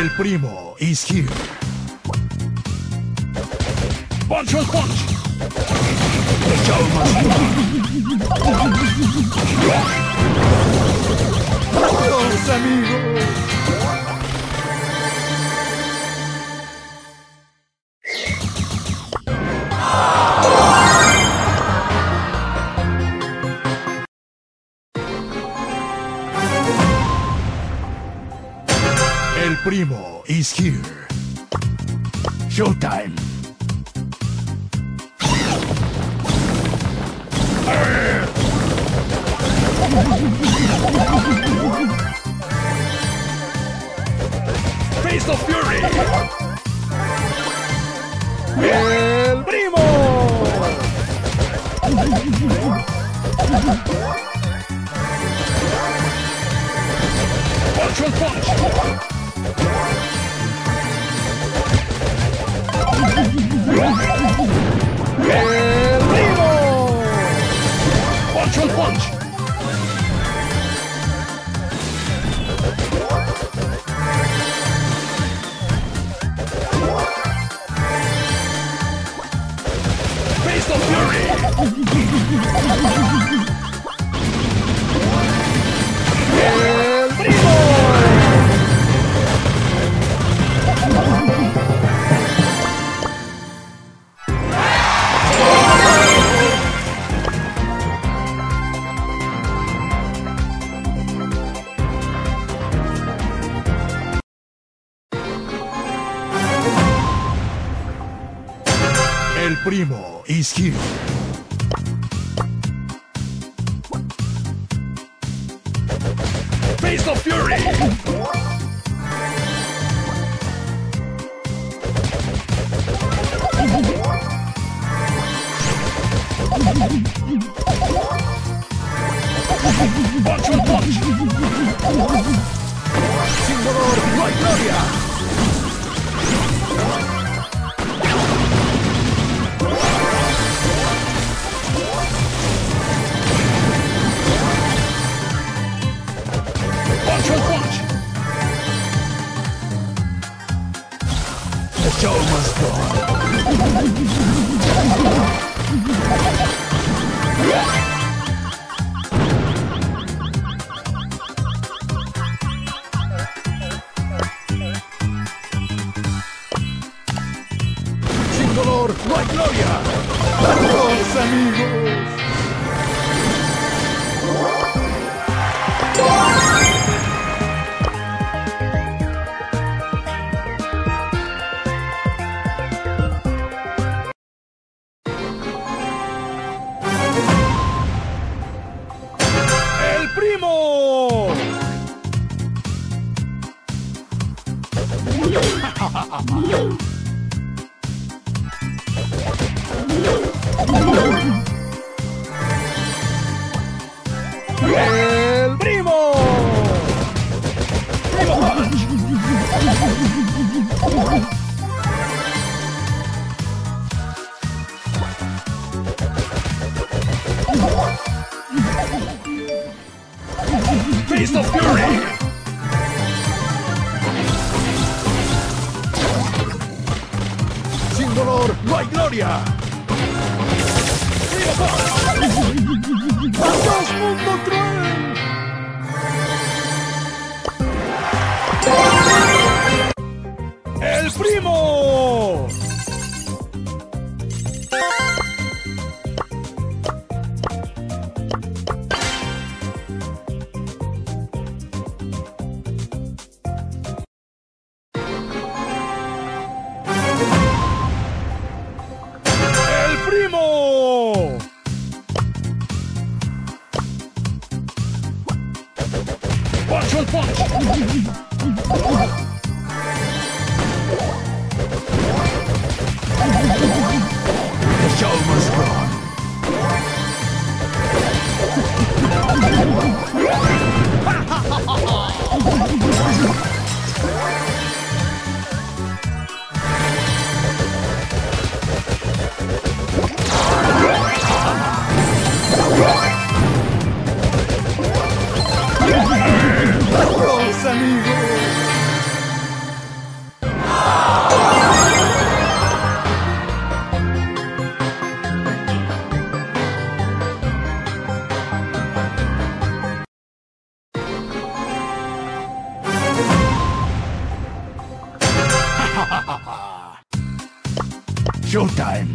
El primo is here. Punch on punch. The show must go on. Adiós, amigos. El primo is here. Showtime. Face of Fury. El primo. Punch on punch. El primo. Punch on punch. Face of Fury. El primo. El primo is here. Face of Fury. Punch on punch. Sin dolor, no hay gloria. The show must go on. Sin dolor no hay gloria. Adiós, amigos. ¡Primo! ¡El primo! ¡Primo punch! Face of Fury! Sin dolor no hay gloria. ¡Adiós, mundo cruel! ¡El primo! ¡Primo! Punch on punch! The show must go on. Adiós, amigos. Showtime.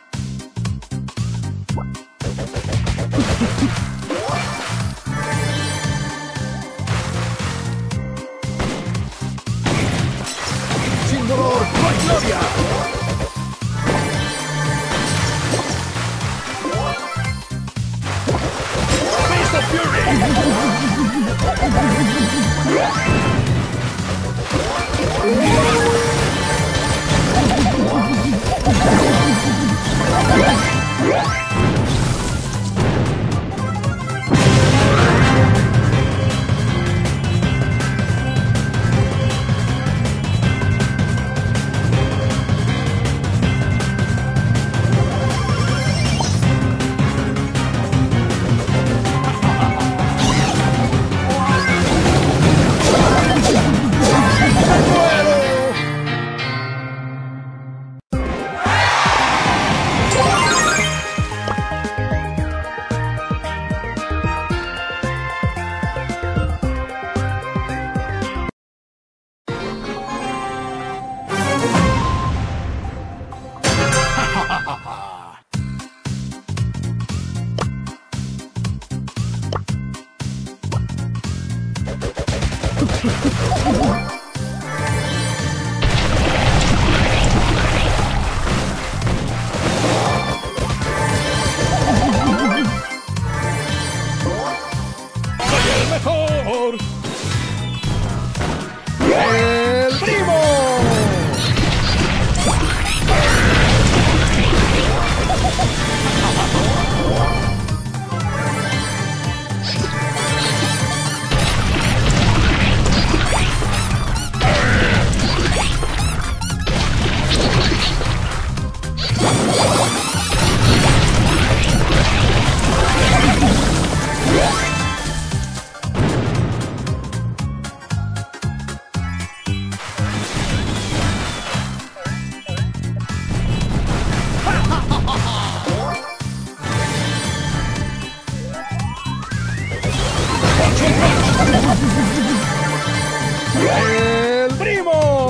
Sin dolor, no hay gloria. Face of Fury. Mejor. El primo. El primo.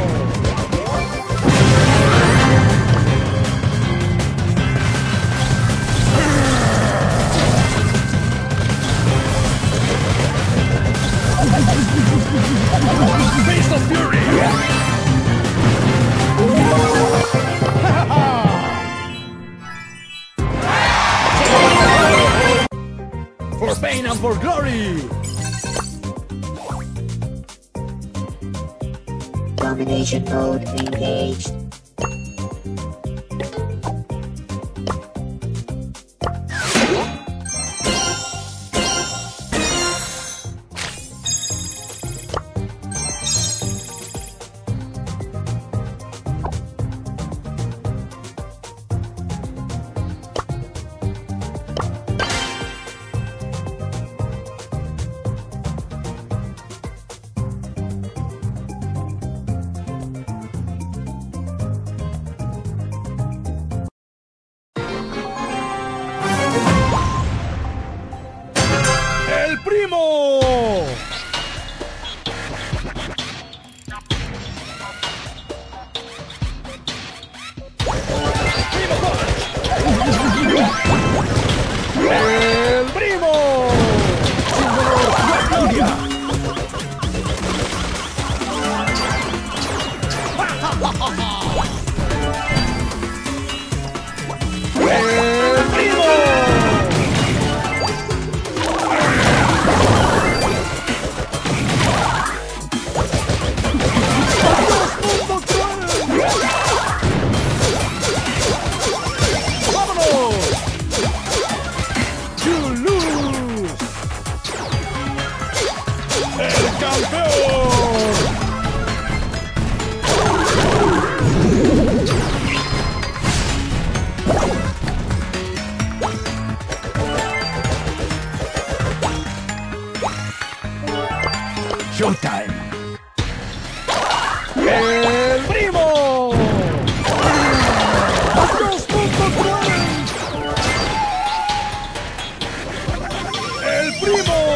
Face of Fury. For Spain and for glory. Domination mode engaged. ¡El primo! ¡El primo! ¡Sin dolor, no hay gloria! ¡El primo! Showtime. ¡El primo! ¡El primo!